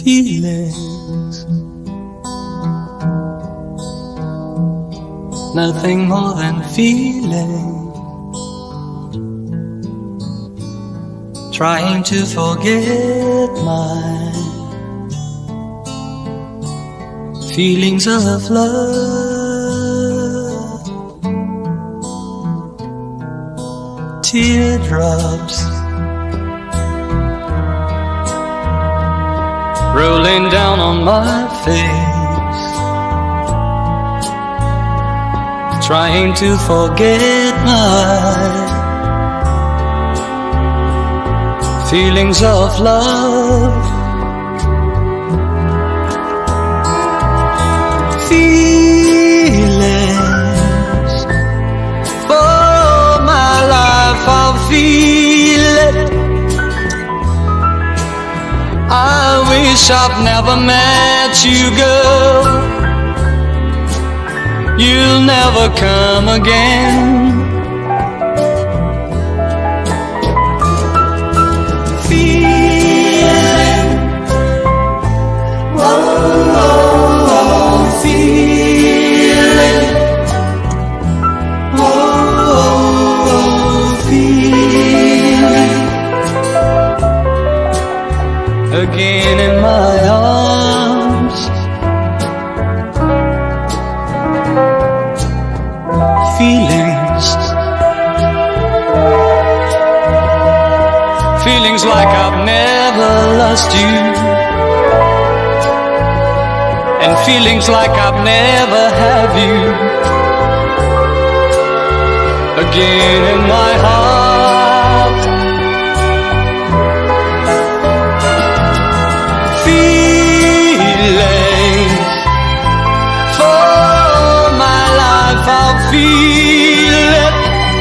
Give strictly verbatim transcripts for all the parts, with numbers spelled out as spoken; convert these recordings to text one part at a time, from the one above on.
feelings, nothing more than feeling, trying to forget my feelings of love. Teardrops rolling down on my face, trying to forget my feelings of love. Feelings, for my life I'll feel it. I wish I've never met you, girl. You'll never come again. Feeling, whoa, whoa, whoa, feeling, whoa, whoa, whoa, feeling. Again in my arms, feelings, feelings like I've never lost you, and feelings like I've never had you. Again in my heart, feelings, for my life I'll feel it.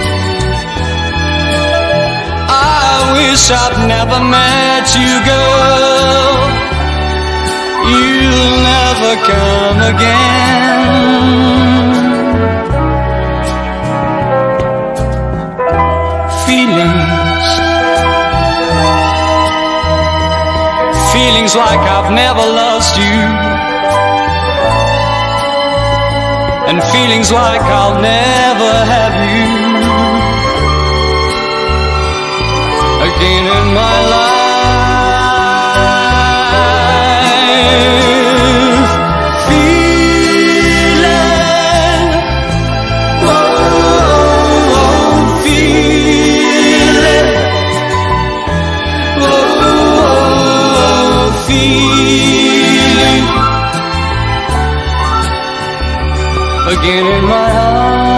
I wish I'd never met you, girl. You'll never come again. Feelings, feelings like I've never lost you, and feelings like I'll never have you again in my life. Feeling, whoa, whoa, feeling, whoa, whoa, feeling. Again in my heart.